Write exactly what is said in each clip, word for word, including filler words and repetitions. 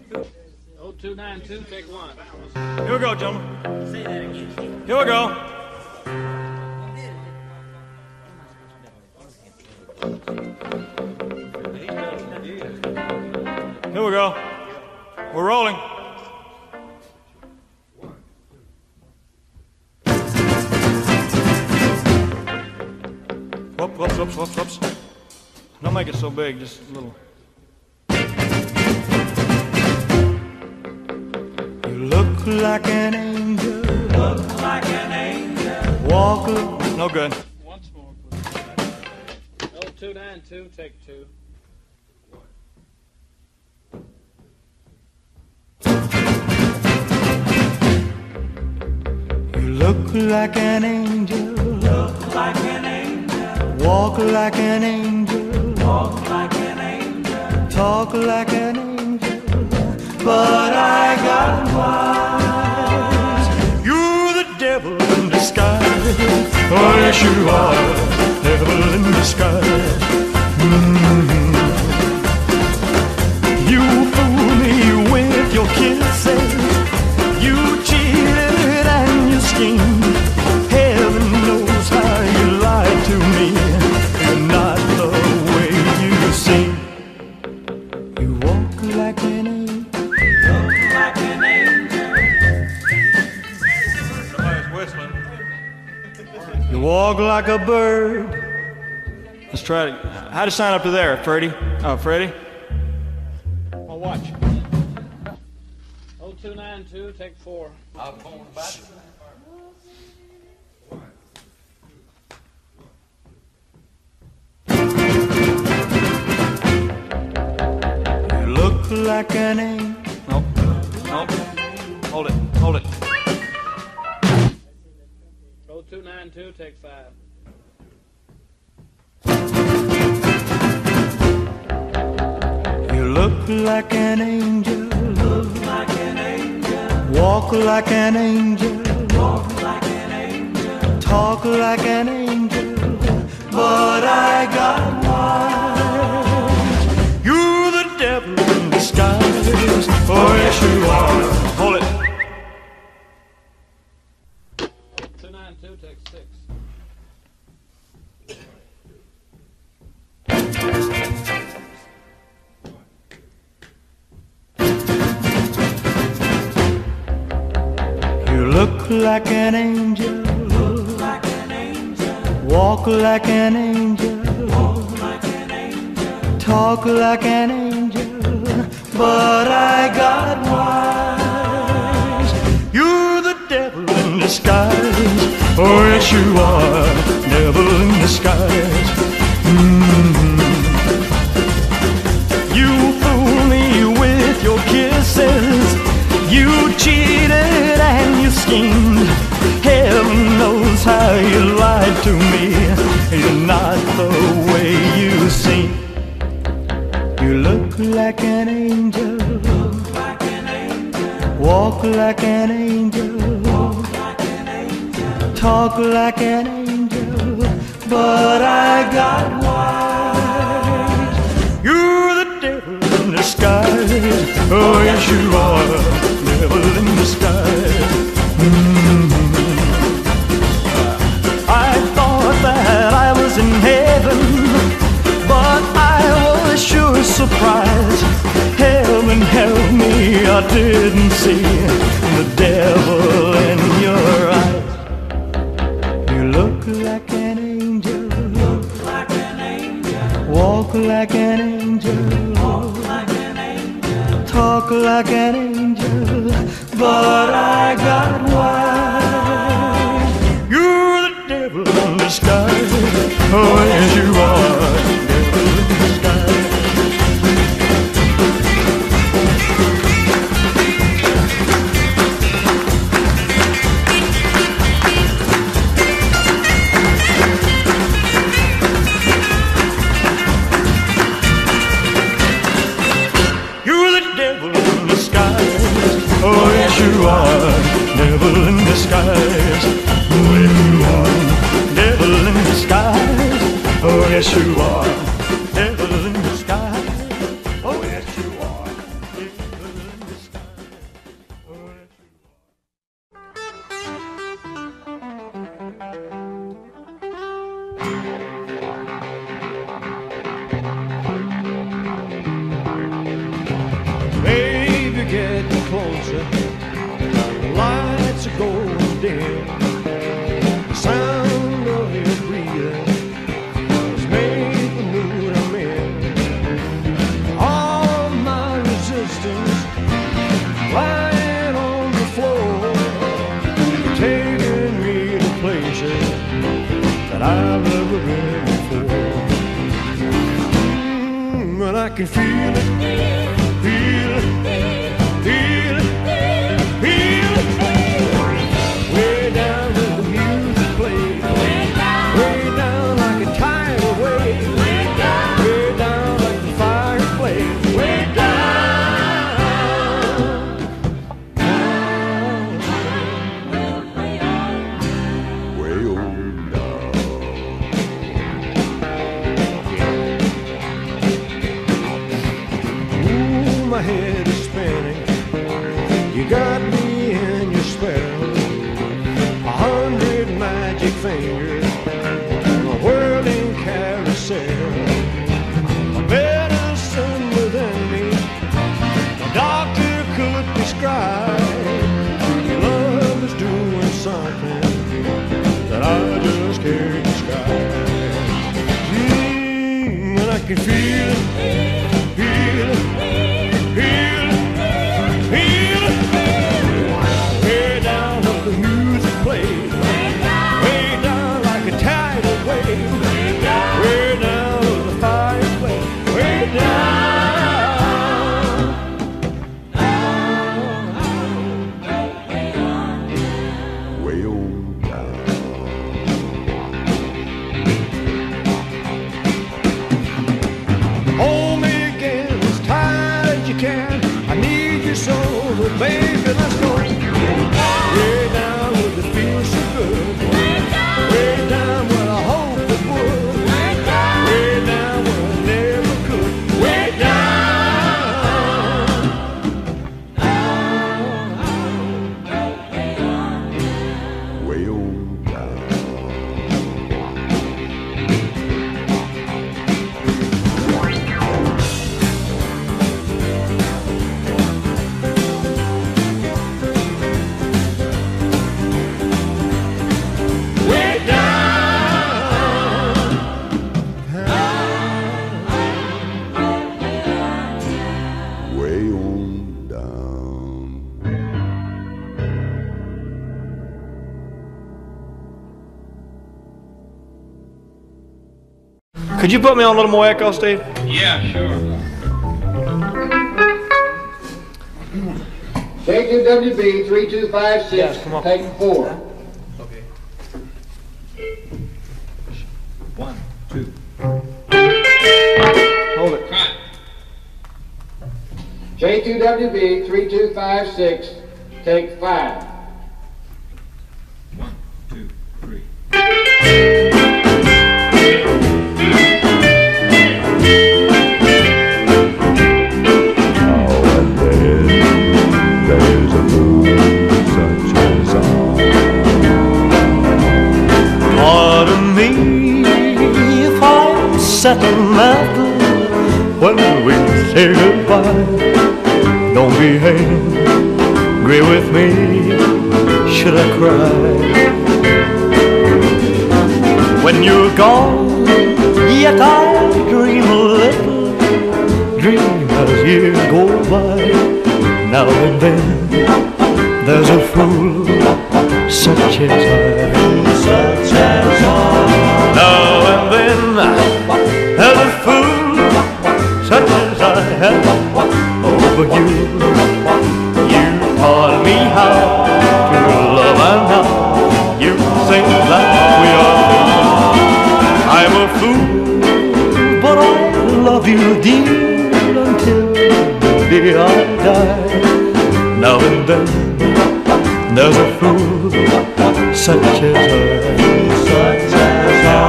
oh two nine two, take one. Here we go, gentlemen. Say that again. Here we go. Here we go. We're rolling. Whoop, whoops, whoops, whoops, whoops. Don't make it so big, just a little. You look like an angel. Look like an angel. Walk a... No good. Once more, please. oh two nine two, take two. You look like an angel. Look like an angel. Walk like an angel. Walk like an angel. Talk like an angel. But I got wise. You're the devil in disguise. Oh, yes, you are. Devil in disguise. Mm-hmm. You fool me with your kisses. You cheated and you schemed. Heaven knows how you lied to me. You're not the way you seem. You walk like an angel. Look like an angel. Somebody's whistling. You walk like a bird. Let's try it. How'd it sign up to there, Freddie? Oh, Freddie? Oh, watch. oh two nine two, take four. I'll go on back. You look like an angel. Nope. Nope. Hold it. Hold it. oh two nine two, take five. You look like an angel. Look like an angel. Walk like an angel. Walk like an angel. Talk like an angel. But I got wise. You're the devil in disguise. Oh, yes, you are. Hold it. two nine two, take six. You look like an angel. Look like an angel. Walk like an angel. Walk like an angel. Talk like an angel. But I got wise. You're the devil in disguise. Oh, yes, you are. Devil in disguise. Mm-hmm. You fool me with your kisses. You cheated and you schemed. Heaven knows how you lied to me. You're not the way you seem. You look like an angel. Look like an angel. Walk like an angel. Walk like an angel. Talk like an angel. But I got wise. You're the devil in disguise. Oh, yes, you are. Devil in disguise. Mm-hmm. I thought that I was in heaven, but I was sure surprised. Heaven help me, I didn't see the devil in your eyes. You look like an angel. Look like an angel. Walk like an angel. Walk like an angel. Talk like an angel. But I got wise. You're the devil in disguise. Oh, yes, you are. Devil in disguise. You're the devil in disguise. Oh, yes, you are. Devil in disguise. Oh, yes, you are. Devil in disguise. Oh, yes, you are. Devil in disguise. Oh, yes, you are. Devil in lights are going dim. The sound of your breathing has made the mood I'm in. All my resistance lying on the floor, taking me to places that I've never been before. Mm, and I can feel it, feel it, feel it, feel it. Way down where the music plays, way down like a tidal wave, way down like the fireplace, way down, way on down. Ooh, my head is spinning. You got me in your spell. A hundred magic fingers, a whirling carousel. A medicine within me, a doctor could prescribe. Your love is doing something that I just can't describe. Mm, and I can feel it, feel it, feel it, feel it. Way down where the music plays, way down like a tidal wave, way down where the fireplace, way down, way on down. Hold me again as tight as you can. I need you so, but baby, let's go. Way down where it feels so good. Way down where I hope it would. Way down where I never could. Way down. Way on down. Way down. Way on down. Could you put me on a little more echo, Steve? Yeah, sure. J two W B three two five six, Yes, come on. take four. Okay. One, two. Hold it. Cut. J two W B three two five six, take five. One, two, three. Now and then there's a moon such as I. Pardon me if I set a matter when we say goodbye. Don't be angry with me, should I cry? When you're gone, yet I dream a little dream as years go by. Now and then there's a fool such as I, such as I. Now and then there's a fool such as I have over you. You taught me how to love, and now you say that we are through. I'm a fool, but I love you dear until the day I die. Now and then there's a fool such as I, such as I.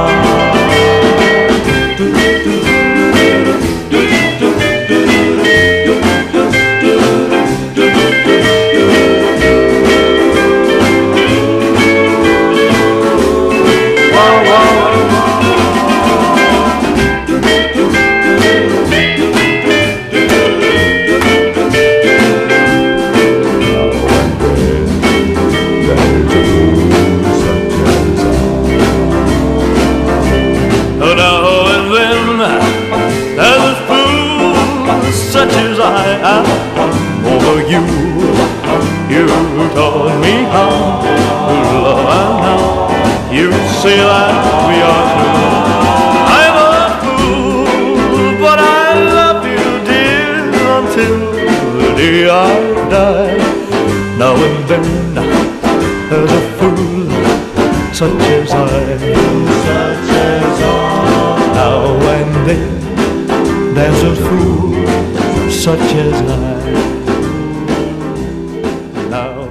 I'm over you. You taught me how to love, and now you say that we are through. I'm a fool, but I love you, dear, until the day I die. Now and then there's a fool such as I, such as I. Now and then there's a fool such as I. Now